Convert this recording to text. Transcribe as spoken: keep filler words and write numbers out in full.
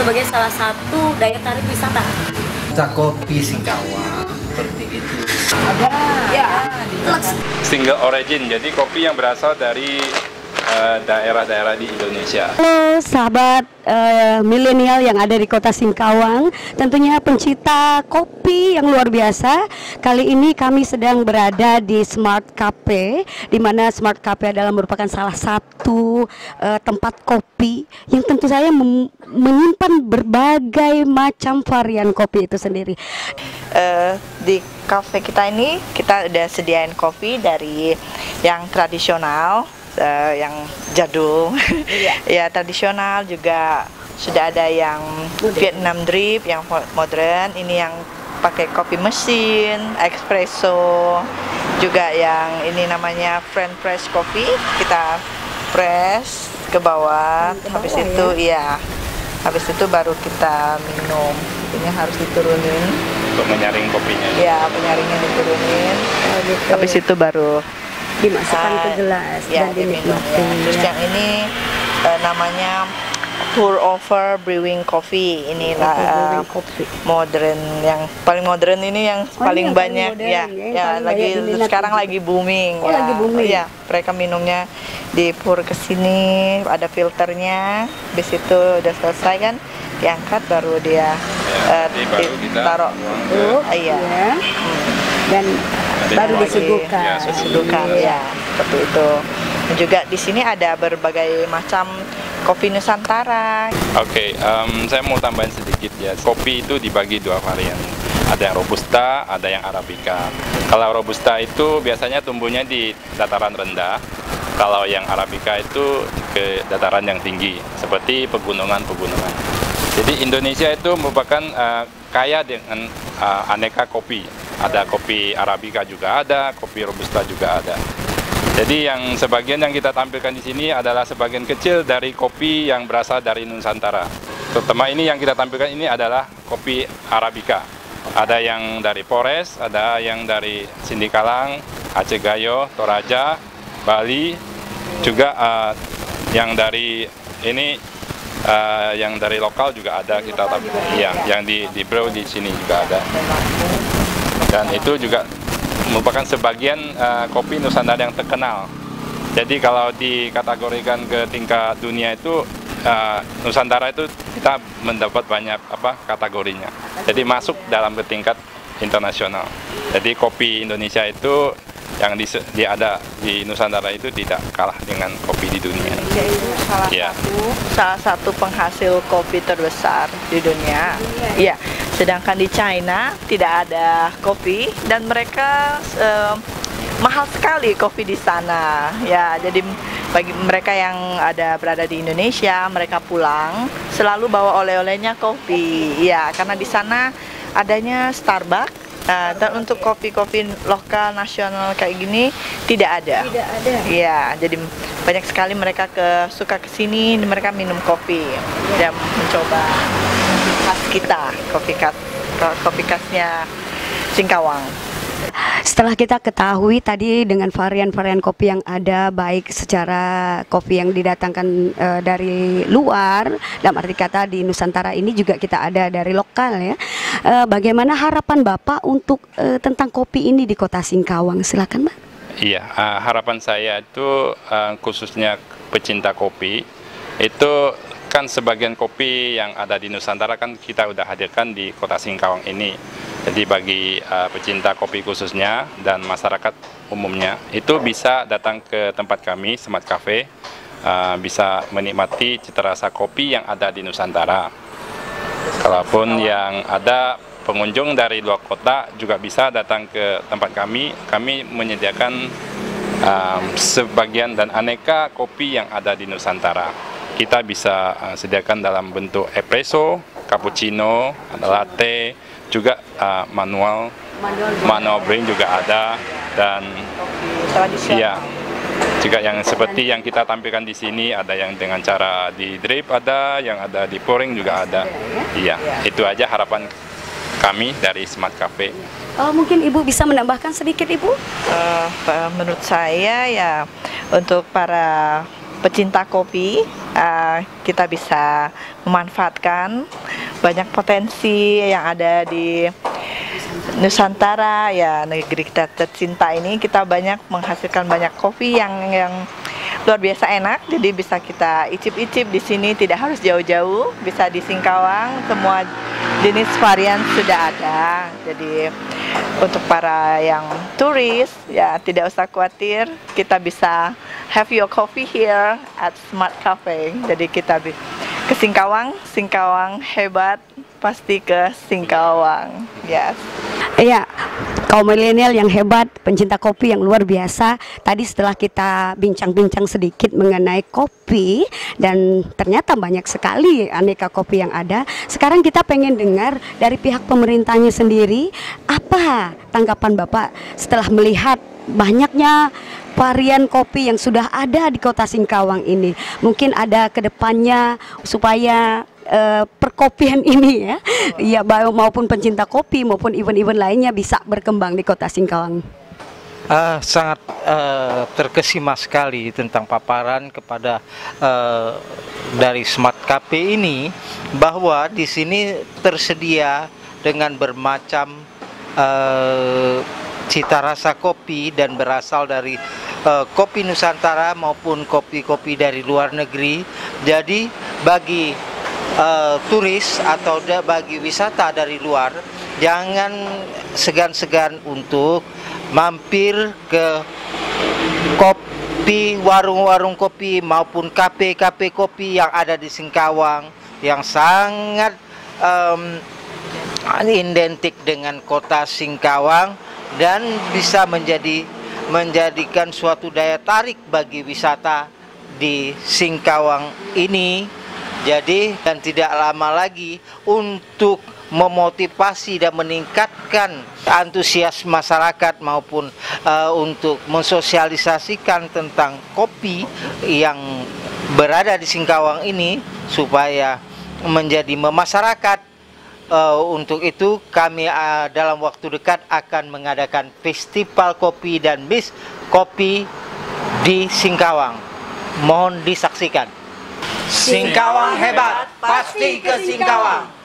sebagai salah satu daya tarik wisata. Kopi Singkawang seperti itu. Ada. Ya. Single origin, jadi kopi yang berasal dari daerah-daerah di Indonesia. Halo sahabat uh, milenial yang ada di kota Singkawang, tentunya pencinta kopi yang luar biasa. Kali ini kami sedang berada di Smart Cafe, di mana Smart Cafe adalah merupakan salah satu uh, tempat kopi yang tentu saja menyimpan berbagai macam varian kopi itu sendiri. Uh, di cafe kita ini kita udah sediain kopi dari yang tradisional. Uh, yang jadul, iya. Ya tradisional, juga sudah ada yang Vietnam drip, yang modern, ini yang pakai kopi mesin, espresso, juga yang ini namanya French press coffee, kita press ke bawah, ke habis bawah, itu ya. ya, habis itu baru kita minum, ini harus diturunin untuk menyaring kopinya. Ya, penyaringnya diturunin, oh, gitu. Habis itu baru dimasukkan uh, ke gelas ya, dan dinikmati. Ya. Terus yang ini uh, namanya pour over brewing coffee. Inilah uh, modern, yang paling modern ini yang oh, paling ini banyak modern, ya. Ya, ya lagi sekarang itu. lagi booming. Oh, ya. lagi booming. Ya, mereka minumnya di pour ke sini, ada filternya. Habis itu udah selesai kan, diangkat baru dia ya, uh, ditaruh dulu. Uh, iya. Ya. Hmm. Dan baru disuguhkan. Ya, disuguhkan ya, seperti itu. Dan juga di sini ada berbagai macam kopi Nusantara. Oke, okay, um, saya mau tambahin sedikit ya. Kopi itu dibagi dua varian. Ada yang robusta, ada yang arabica. Kalau robusta itu biasanya tumbuhnya di dataran rendah. Kalau yang arabica itu ke dataran yang tinggi, seperti pegunungan-pegunungan. Jadi Indonesia itu merupakan uh, kaya dengan uh, aneka kopi. Ada kopi arabica juga ada, kopi robusta juga ada. Jadi yang sebagian yang kita tampilkan di sini adalah sebagian kecil dari kopi yang berasal dari Nusantara. Terutama ini yang kita tampilkan ini adalah kopi arabica. Ada yang dari Polres, ada yang dari Sindikalang, Aceh Gayo, Toraja, Bali, juga uh, yang dari ini uh, yang dari lokal juga ada kita tampilkan. Iya, yang di di brew di sini juga ada. Dan itu juga merupakan sebagian uh, kopi Nusantara yang terkenal. Jadi kalau dikategorikan ke tingkat dunia itu uh, Nusantara itu kita mendapat banyak apa kategorinya. Jadi masuk dalam ke tingkat internasional. Jadi kopi Indonesia itu yang di, di ada di Nusantara itu tidak kalah dengan kopi di dunia. Salah ya. satu salah satu penghasil kopi terbesar di dunia. Iya. Sedangkan di China tidak ada kopi dan mereka eh, mahal sekali kopi di sana. Ya, jadi bagi mereka yang ada berada di Indonesia, mereka pulang selalu bawa oleh-olehnya kopi. Ya, karena di sana adanya Starbucks. Nah, dan untuk kopi-kopi lokal nasional kayak gini tidak ada. Tidak ada. Iya, jadi banyak sekali mereka ke suka ke sini, mereka minum kopi dan mencoba khas kita, kopi khas kopi khasnya Singkawang. Setelah kita ketahui tadi dengan varian-varian kopi yang ada, baik secara kopi yang didatangkan e, dari luar, dalam arti kata di Nusantara ini juga kita ada dari lokal ya. E, bagaimana harapan Bapak untuk e, tentang kopi ini di kota Singkawang? Silakan, Mbak. Iya, uh, harapan saya itu uh, khususnya pecinta kopi itu kan sebagian kopi yang ada di Nusantara kan kita udah hadirkan di kota Singkawang ini. Jadi bagi uh, pecinta kopi khususnya dan masyarakat umumnya itu bisa datang ke tempat kami Smart Cafe, uh, bisa menikmati cita rasa kopi yang ada di Nusantara. Kalaupun yang ada pengunjung dari luar kota juga bisa datang ke tempat kami. Kami menyediakan um, sebagian dan aneka kopi yang ada di Nusantara. Kita bisa uh, sediakan dalam bentuk espresso, cappuccino, latte, juga uh, manual, manual brewing juga ada, dan ya juga yang seperti yang kita tampilkan di sini, ada yang dengan cara di drip, ada yang ada di pouring juga ada. Iya, itu aja harapan kami dari Smart Cafe. Oh, mungkin Ibu bisa menambahkan sedikit, Ibu? Uh, menurut saya ya untuk para pecinta kopi, uh, kita bisa memanfaatkan banyak potensi yang ada di Nusantara, ya negeri kita tercinta ini. Kita banyak menghasilkan banyak kopi yang yang luar biasa enak, jadi bisa kita icip-icip di sini, tidak harus jauh-jauh, bisa di Singkawang, semua jenis varian sudah ada. Jadi untuk para yang turis, ya tidak usah khawatir, kita bisa have your coffee here at Smart Cafe. Jadi kita ke Singkawang, Singkawang hebat, pasti ke Singkawang. Yes. Iya, kaum milenial yang hebat, pencinta kopi yang luar biasa. Tadi setelah kita bincang-bincang sedikit mengenai kopi, dan ternyata banyak sekali aneka kopi yang ada. Sekarang kita pengen dengar dari pihak pemerintahnya sendiri, apa tanggapan Bapak setelah melihat banyaknya varian kopi yang sudah ada di kota Singkawang ini. Mungkin ada kedepannya supaya Uh, perkopian ini ya, ya maupun pencinta kopi maupun event-event lainnya bisa berkembang di kota Singkawang. Uh, sangat uh, terkesima sekali tentang paparan kepada uh, dari Smart Cafe ini, bahwa di sini tersedia dengan bermacam uh, cita rasa kopi dan berasal dari uh, kopi Nusantara maupun kopi-kopi dari luar negeri. Jadi bagi Uh, turis atau da, bagi wisata dari luar, jangan segan-segan untuk mampir ke kopi, warung-warung kopi maupun kafe-kafe kopi yang ada di Singkawang, yang sangat um, identik dengan kota Singkawang dan bisa menjadi menjadikan suatu daya tarik bagi wisata di Singkawang ini. Jadi, dan tidak lama lagi untuk memotivasi dan meningkatkan antusias masyarakat maupun uh, untuk mensosialisasikan tentang kopi yang berada di Singkawang ini supaya menjadi memasyarakat. Uh, untuk itu kami uh, dalam waktu dekat akan mengadakan festival kopi dan bis kopi di Singkawang. Mohon disaksikan. Singkawang hebat, pasti ke Singkawang.